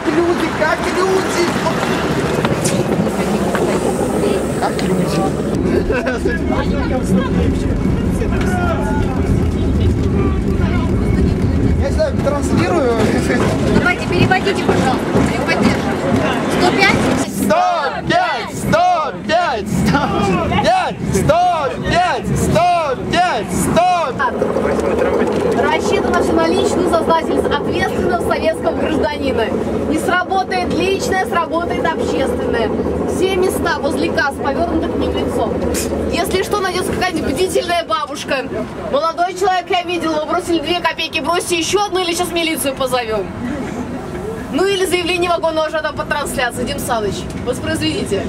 люди, как люди. Как люди. Я сюда транслирую. Давайте, переводите, пожалуйста. Я поддерживаю. 105? 105, 105, 105, 105, 105, 105. Рассчитано все на личную сознательность ответственного советского гражданина. Не сработает личное, сработает общественное. Все места возле касс повернуты к ним лицом. Если что, найдется какая-нибудь бдительная бабушка. Молодой человек, я видел, вы бросили 2 копейки, бросьте еще одну или сейчас милицию позовем. Ну или заявление вагонного жада по трансляции. Дим Саныч, воспроизведите.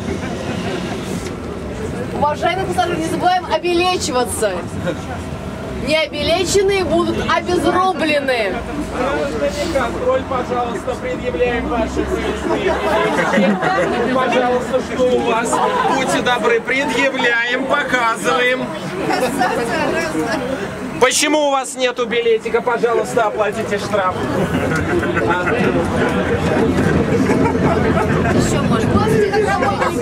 Уважаемые пассажиры, не забываем обелечиваться. Необелеченные будут обезрублены. Контроль, пожалуйста, предъявляем ваши выездные. Пожалуйста, что у вас? Будьте добры, предъявляем, показываем. Почему у вас нету билетика? Пожалуйста, оплатите штраф. Еще можно. Помните, как работали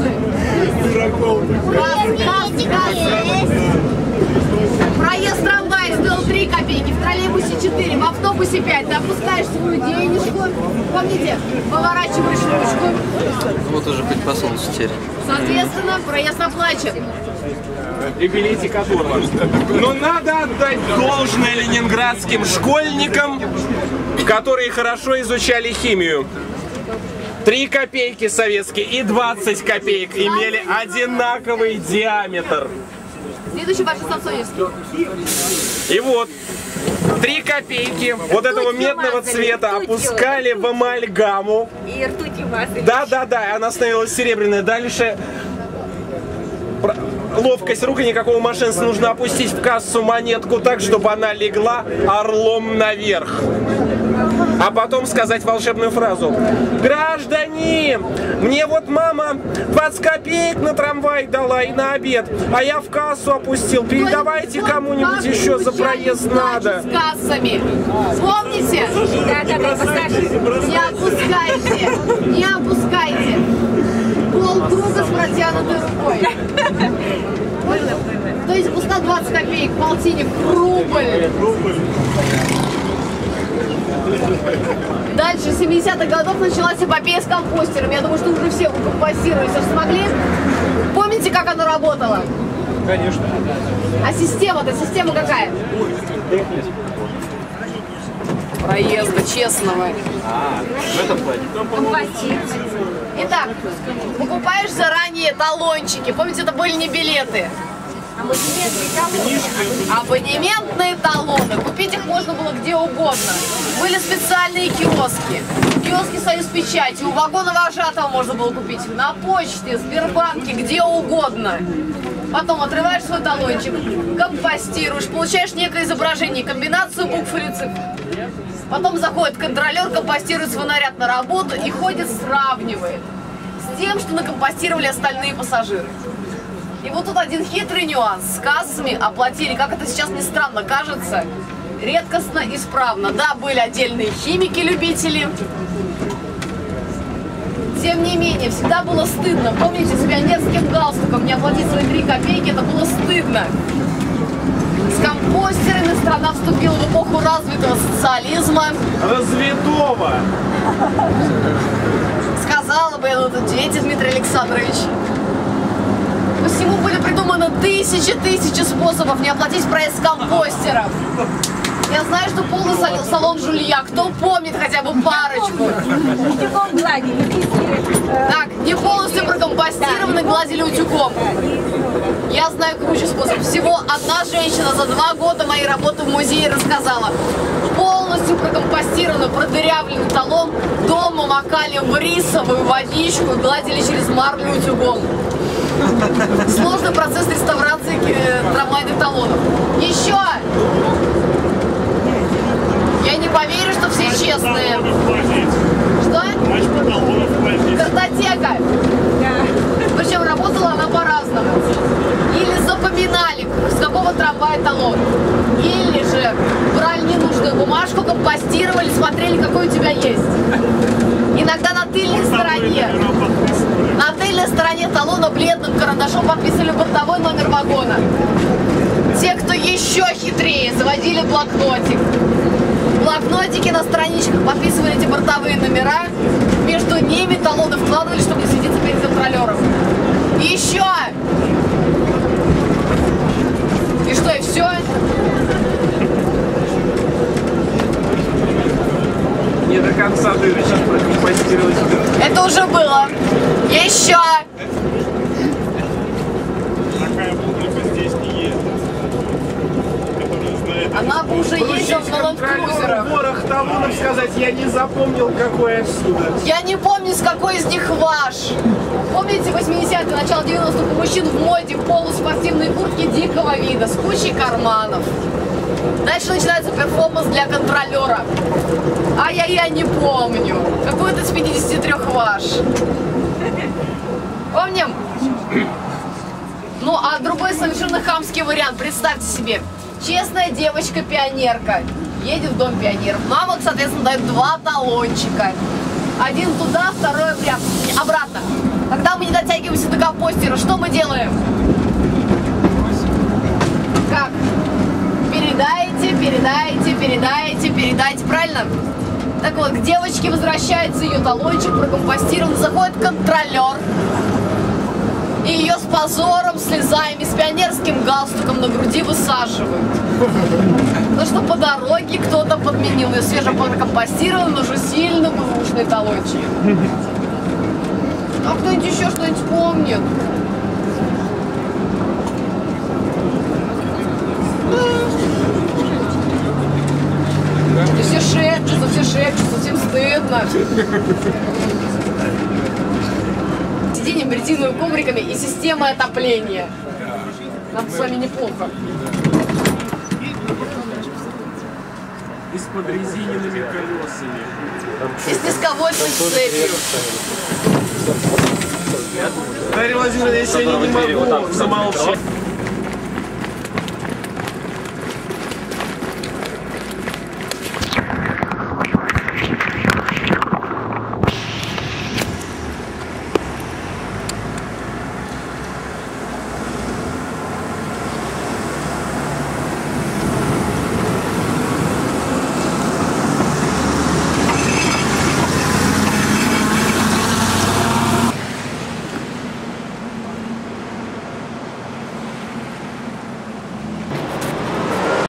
кассы? Проезд в трамвае стоил 3 копейки, в троллейбусе 4, в автобусе 5. Ты опускаешь свою денежку, помните, поворачиваешь ручку. Вот уже хоть по солнцу теперь. Соответственно, проезд оплачен. И билетик оторван. Но надо отдать должное ленинградским школьникам, которые хорошо изучали химию. 3 копейки советские и 20 копеек имели одинаковый диаметр. Следующий ваш Самсоневский. И вот 3 копейки вот этого медного цвета опускали в амальгаму. И ртуть у вас. Да, она становилась серебряной. Дальше ловкость рук и никакого мошенничества. Нужно опустить в кассу монетку так, чтобы она легла орлом наверх. А потом сказать волшебную фразу. Граждане, мне вот мама 20 копеек на трамвай дала и на обед, а я в кассу опустил. Передавайте кому-нибудь еще за проезд надо. С кассами. Помните? Не опускайте. Не опускайте. Полкруга с протянутой рукой. То есть пуска 20 копеек, полтинник, рубль. Дальше, с 70-х годов началась эпопея с компостером. Я думаю, что уже все укомпостировались, если смогли. Помните, как оно работало? Конечно. А система-то, система какая? Проезда честного. В этом плане. Итак, покупаешь заранее талончики. Помните, это были не билеты. Абонементные талоны. Купить их можно было где угодно. Были специальные киоски. Киоски «Союз печати». У вагона-вожатого можно было купить. На почте, Сбербанке, где угодно. Потом отрываешь свой талончик, компостируешь, получаешь некое изображение, комбинацию букв или цифр. Потом заходит контролер, компостирует свой наряд на работу и ходит, сравнивает с тем, что накомпостировали остальные пассажиры. И вот тут один хитрый нюанс. С кассами оплатили, как это сейчас ни странно кажется, редкостно исправно. Да, были отдельные химики-любители. Тем не менее, всегда было стыдно. Помните, с пионерским галстуком не оплатить свои 3 копейки, это было стыдно. С компостерами страна вступила в эпоху развитого социализма. Развитого! Сказала бы я тут дети, Дмитрий Александрович. Посему были придуманы тысячи способов не оплатить проезд с компостером. Я знаю, что полный салон жулья. Кто помнит хотя бы парочку? Так, не полностью прокомпостированы, гладили утюгом. Я знаю круче способ. Всего одна женщина за 2 года моей работы в музее рассказала. Полностью прокомпостированный, продырявленный талон дома макали в рисовую водичку и гладили через марлю утюгом. Сложный процесс реставрации трамвайных талонов. Еще! Я не поверю, что все честные. Что? Картотека. Причем работала она по-разному. Или запоминали, с какого трамвая талон. Или же брали ненужную бумажку, компостировали, смотрели, какой у тебя есть. стороне, на тыльной стороне талона бледным карандашом подписывали бортовой номер вагона. Те, кто еще хитрее, заводили блокнотик. В блокнотике на страничках подписывали эти бортовые номера. Между ними талоны вкладывали, чтобы не светиться перед контролером. И еще! И что, и все? Не до конца дырочки прокомпостировать. Это уже было. Еще! Такая публика здесь не ездит. Которая знает. Она бы уже ездила на ландкрузерах. Ворох талонов сказать, я не запомнил, какой отсюда. Я не помню, с какой из них ваш. Помните 80-е, начало 90-х у мужчин в моде полуспортивные куртки дикого вида с кучей карманов. Дальше начинается перформанс для контролера. Я не помню. Какой-то из 53 ваш. Помним? Ну, а другой совершенно хамский вариант. Представьте себе. Честная девочка-пионерка едет в дом пионеров. Мама, соответственно, дает 2 талончика. Один туда, второй обратно. Когда мы не дотягиваемся до компостера, что мы делаем? Как? Передайте, правильно? Так вот, к девочке возвращается ее талончик, прокомпостирован, заходит контролер. И ее с позором, слезами, с пионерским галстуком на груди высаживают. Потому что по дороге кто-то подменил ее свежепрокомпостированный, но уже сильно бэушный талончик. А кто-нибудь еще что-нибудь помнит? Все шепчутся, всем стыдно. Сиденьем, резиновыми ковриками и системой отопления. Нам с вами неплохо. И с подрезиненными колесами. И с низковольтной цепью. Дарья Владимировна, я сегодня не могу замолчать.